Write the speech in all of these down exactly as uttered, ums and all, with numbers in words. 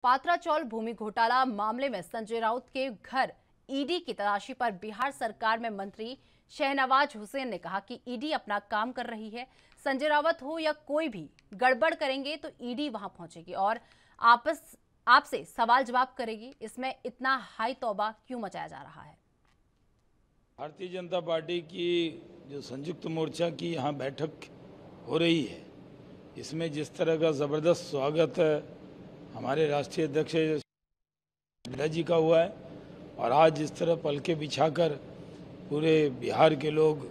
पात्राचौल भूमि घोटाला मामले में संजय राउत के घर ईडी की तलाशी पर बिहार सरकार में मंत्री शहनवाज हुसैन ने कहा कि ईडी अपना काम कर रही है। संजय राउत हो या कोई भी गड़बड़ करेंगे तो ईडी वहां पहुंचेगी और आपस आपसे सवाल जवाब करेगी। इसमें इतना हाई तौबा क्यों मचाया जा रहा है? भारतीय जनता पार्टी की जो संयुक्त मोर्चा की यहाँ बैठक हो रही है, इसमें जिस तरह का ज़बरदस्त स्वागत हमारे राष्ट्रीय अध्यक्ष नड्डा जी का हुआ है और आज जिस तरह पलके बिछाकर पूरे बिहार के लोग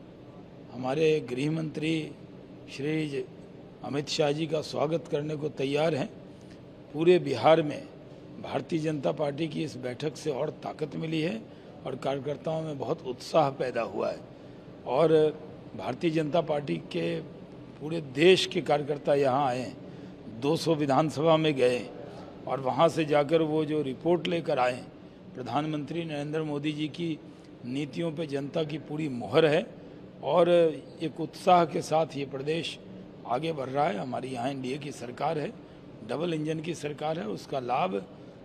हमारे गृह मंत्री श्री अमित शाह जी का स्वागत करने को तैयार हैं, पूरे बिहार में भारतीय जनता पार्टी की इस बैठक से और ताकत मिली है और कार्यकर्ताओं में बहुत उत्साह पैदा हुआ है। और भारतीय जनता पार्टी के पूरे देश के कार्यकर्ता यहाँ आए, दो सौ विधानसभा में गए और वहाँ से जाकर वो जो रिपोर्ट लेकर आए, प्रधानमंत्री नरेंद्र मोदी जी की नीतियों पे जनता की पूरी मुहर है और एक उत्साह के साथ ये प्रदेश आगे बढ़ रहा है। हमारी यहाँ एनडीए की सरकार है, डबल इंजन की सरकार है, उसका लाभ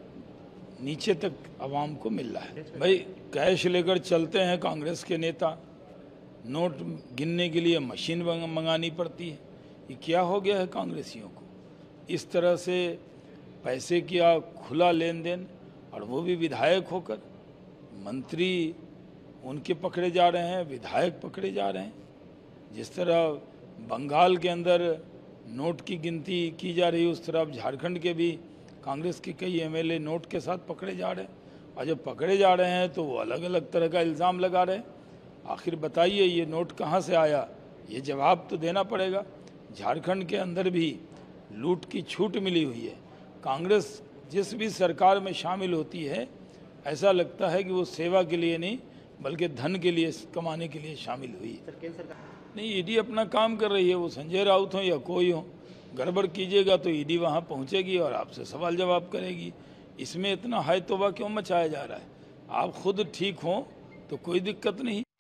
नीचे तक आवाम को मिल रहा है। भाई कैश लेकर चलते हैं कांग्रेस के नेता, नोट गिनने के लिए मशीन मंगानी पड़ती है। ये क्या हो गया है कांग्रेसियों को? इस तरह से पैसे का खुला लेन देन, और वो भी विधायक होकर। मंत्री उनके पकड़े जा रहे हैं, विधायक पकड़े जा रहे हैं। जिस तरह बंगाल के अंदर नोट की गिनती की जा रही है, उस तरह झारखंड के भी कांग्रेस के कई एमएलए नोट के साथ पकड़े जा रहे हैं। और जब पकड़े जा रहे हैं तो वो अलग अलग तरह का इल्ज़ाम लगा रहे हैं। आखिर बताइए ये नोट कहाँ से आया? ये जवाब तो देना पड़ेगा। झारखंड के अंदर भी लूट की छूट मिली हुई है। कांग्रेस जिस भी सरकार में शामिल होती है, ऐसा लगता है कि वो सेवा के लिए नहीं बल्कि धन के लिए कमाने के लिए शामिल हुई है। नहीं, ईडी अपना काम कर रही है। वो संजय राउत हो या कोई हो, गड़बड़ कीजिएगा तो ईडी वहाँ पहुँचेगी और आपसे सवाल जवाब करेगी। इसमें इतना हाय तौबा क्यों मचाया जा रहा है? आप खुद ठीक हों तो कोई दिक्कत नहीं।